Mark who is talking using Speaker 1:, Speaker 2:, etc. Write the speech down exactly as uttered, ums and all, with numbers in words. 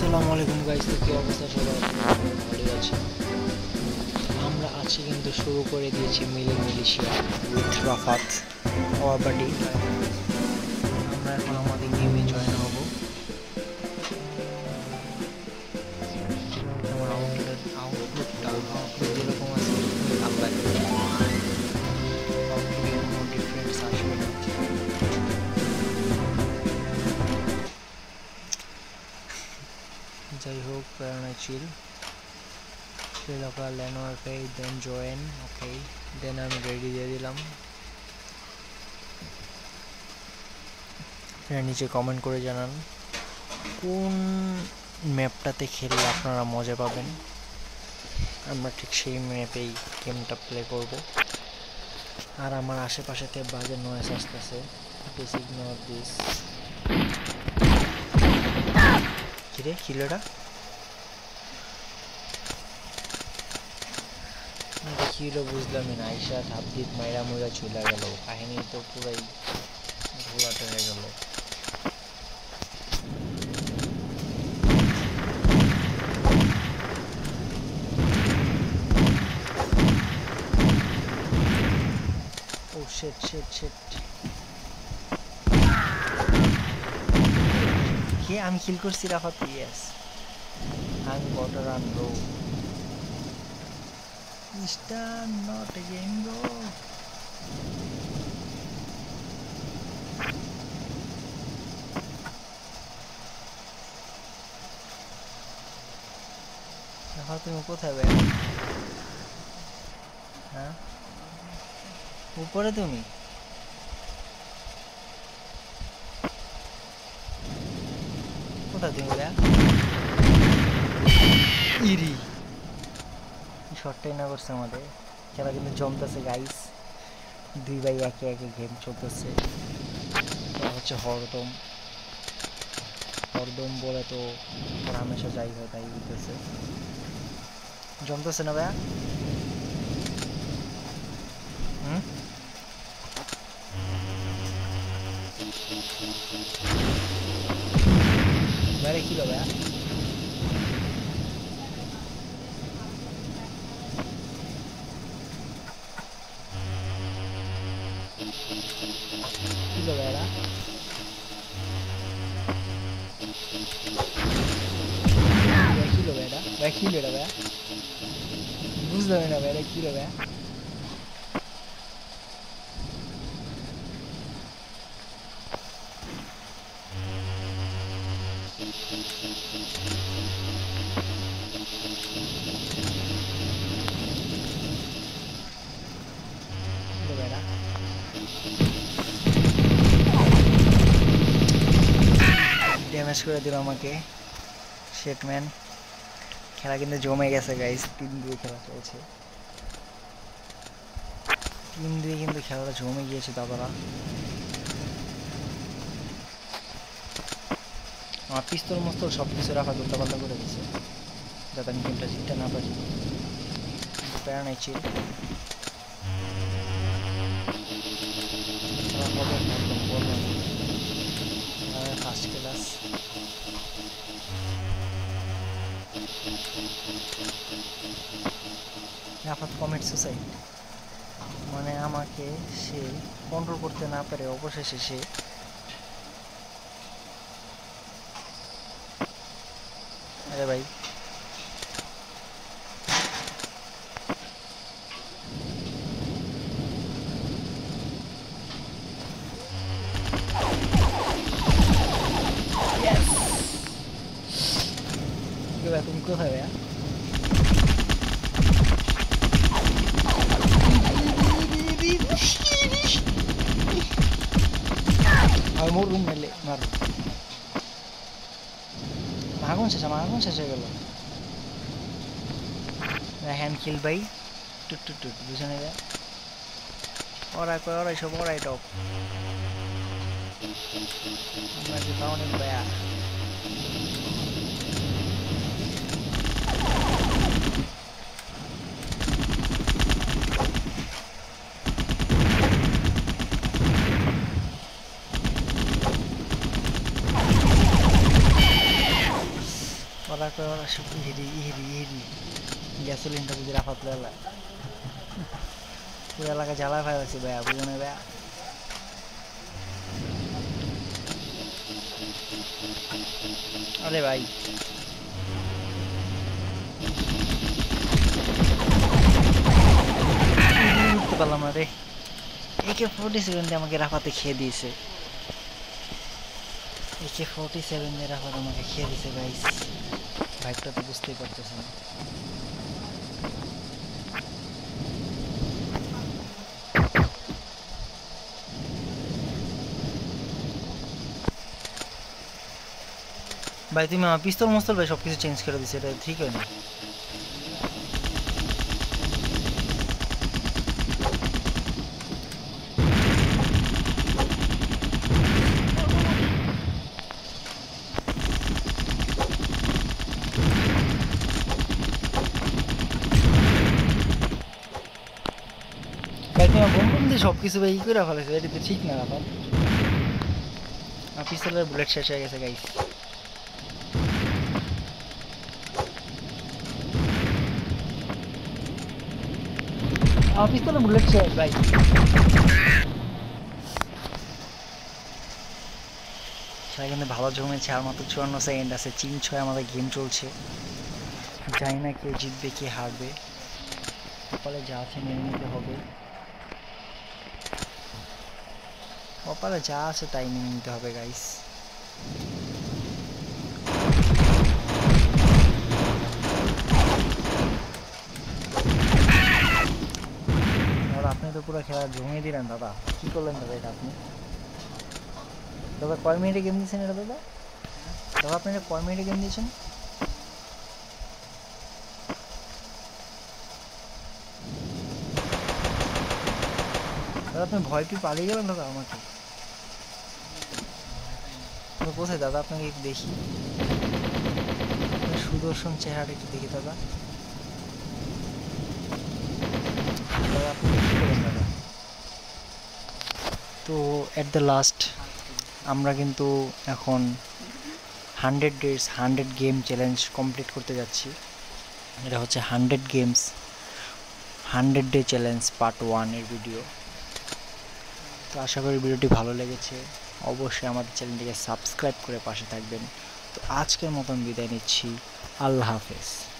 Speaker 1: আসসালামু আলাইকুম গাইস, তো কি অবস্থা সবার? ভালোই আছে। আমরা আজকে কিন্তু শুরু করে দিয়েছি মিলি militia with Rafat our buddy. আমরা এখন আমাদের গেমে জয়েন হব। আমার আউটলেট আউটলুকটা আউটলুক যেরকম আছে এরকমই ভালো লাগে। আউটলুকে কোনো ডিফারেন্স আসবে না। যাই হোক, Prerna chill local and okay, then join. Okay, then আমি রেডি দিয়ে দিলাম। নিচে কমেন্ট করে জানান কোন ম্যাপটাতে খেললে আপনারা মজা পাবেন। আমরা ঠিক সেই ম্যাপেই গেমটা প্লে করব। আর আমার আশেপাশেতে বাজে নয়েজ আসতেছে, প্লিজ ইগনোর দিস। কিরে কিলোটা দেখিল বুঝলামই না। আইসা ধাপদিপ মাইরা মুইরা চলে গেল, কাহিনী তো পুরাই ঘোলাটে হয়ে গেল। ও শিট শিট শিট, কে আমি কিল করছি? রাফাত, ইয়েস। আমি bot run bro, star not again bro. Rafat তুমি কোথায় ভাই? হ্যাঁ উপরে তুমি? কোথায় তুমি ভাইয়া? ইরি শর্টটাই না করছে আমাদের। খেলা কিন্তু জমতেছে গাইস, দুই ভাই একে একে গেম চলতেছে। হচ্ছে হরদম হরদম বলে তো হামেশা যাই হয় তাই হইতেছে। জমতেছে না ভাইয়া? হুম বাইরে কি ভাইয়া? কি ভাইয়া কিলো ভাইয়া ভাই কিলো এটা ভাইয়া বুঝলাম না ভাইয়া কিলো ভাইয়া। ড্যামেজ করে দিল আমাকে, শেট ম্যান। খেলা কিন্তু জমে গেছে গাইস, তিন দুই খেলা চলছে। তিন দুই কিন্তু খেলাটা জমে গিয়েছে দাদারা। আমার পিস্তল মস্তল সব কিছু রাখা উল্টাপাল্টা করে দিচ্ছে যাতে আমি গেমটা জিততে না পারি। প্যারা নাই চিল, ফার্স্ট ক্লাস। আপাত কমেন্ট সুসাইড, মানে আমাকে সে কন্ট্রোল করতে না পারে অবশেষে সে আরে ভাই তুমি কোথায় ভাইয়া? আমার রুম মেলে মারো। আগুন শেষ, আমার আগুন শেষ হয়ে গেল। হ্যান্ড কিল ভাই, টুট টুট টুট বুঝে নেবে। ওরাই কয় ওরাই সব ওরাই টপ। আমরা কি পাও নেই ভাইয়া? করা করা সব হেরি হেরি হেরি গ্যাসোলিনটা যদি রাফাত লেলা পুরো এলাকা জ্বালা ফাই আছে ভাইয়া বুঝনে ভাইয়া আরে ভাই উঠতে পারলাম না রে একে ফোর্টি সেভেন দিয়ে আমাকে রাফাতে খেয়ে দিয়েছে একে ফোর্টি সেভেন দিয়ে রাফাত আমাকে খেয়ে দিয়েছে গাইস ভাইটা তো বুঝতেই পারতেছে না ভাই তুমি আমার পিস্তল মস্তল ভাই সব কিছু চেঞ্জ করে দিচ্ছে এটা ঠিক হয়নি ভাই তোমার বোম বোম দিয়ে সব কিছু ভাই ই করে ফেলেছে এটা তো ঠিক না রাফাত আমার পিস্তলের বুলেট শেষ হয়ে গেছে গাইস আমার পিস্তলের বুলেট শেষ ভাই সেটা কিন্তু ভালো জমেছে আর মাত্র চুয়ান্ন সেকেন্ড আছে চিন ছয় আমাদের গেম চলছে জানি না কে জিতবে কে হারবে কপালে যা আছে মেনে নিতে হবে কপালে যা আছে তাই মেনে নিতে হবে গাইস আপনি তো পুরো খেলা জমিয়ে দিলেন দাদা কি করলেন দাদা এটা আপনি দাদা কয় মিনিটে গেম দিয়েছেন এটা দাদা দাদা আপনি এটা কয় মিনিটে গেম দিয়েছেন দাদা আপনি ভয় পেয়ে পালিয়ে গেলেন দাদা আমাকে কোথায় দাদা আপনাকে একটু দেখি আপনার সুদর্শন চেহারাটা একটু দেখি দাদা দাদা আপনি কি করেন দাদা তো অ্যাট দ্য লাস্ট আমরা কিন্তু এখন hundred days hundred game challenge complete করতে যাচ্ছি এটা হচ্ছে hundred games hundred day challenge part ওয়ানের ভিডিও তো আশা করি ভিডিওটি ভালো লেগেছে অবশ্যই আমাদের চ্যানেলটিকে সাবস্ক্রাইব করে পাশে থাকবেন তো আজকের মতন বিদায় নিচ্ছি আল্লাহ হাফেজ